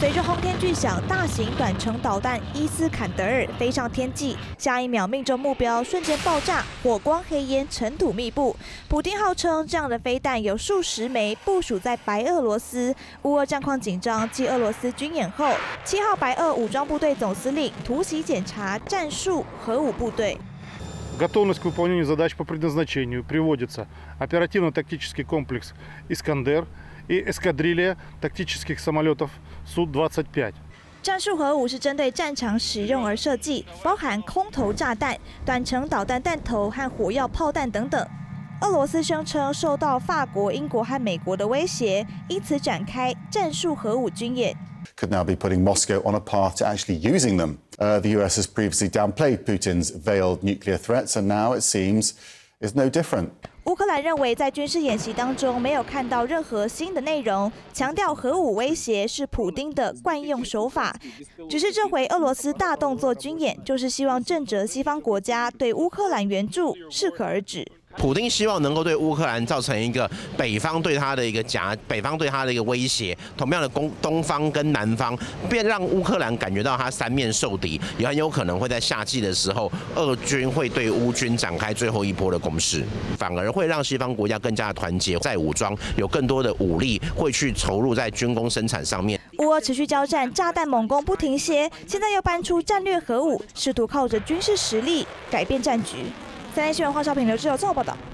随着轰天巨响，大型短程导弹伊斯坎德尔飞上天际，下一秒命中目标，瞬间爆炸，火光黑烟，尘土密布。普丁号称这样的飞弹有数十枚部署在白俄罗斯。乌俄战况紧张，继俄罗斯军演后，7号白俄武装部队总司令突袭检查战术核武部队。 Готовность к выполнению задач по предназначению приводится оперативно-тактический комплекс «Искандер» и эскадрилья тактических самолетов Су-25. 战术核武是针对战场使用而设计，包含空投炸弹、短程导弹弹头和火药炮弹等等。俄罗斯声称受到法国、英国和美国的威胁，因此展开战术核武军演。 Could now be putting Moscow on a path to actually using them. The US has previously downplayed Putin's veiled nuclear threats, and now it seems is no different. 乌克兰认为，在军事演习当中没有看到任何新的内容，强调核武威胁是普丁的惯用手法。只是这回俄罗斯大动作军演，就是希望震慑西方国家对乌克兰援助适可而止。 普丁希望能够对乌克兰造成一个北方对他的一个威胁，同样的东方跟南方，便让乌克兰感觉到他三面受敌，也很有可能会在夏季的时候，俄军会对乌军展开最后一波的攻势，反而会让西方国家更加的团结，在武装有更多的武力会去投入在军工生产上面。 乌俄持续交战，炸弹猛攻不停歇，现在又搬出战略核武，试图靠着军事实力改变战局。3立新闻黄少平、刘志友综合报道。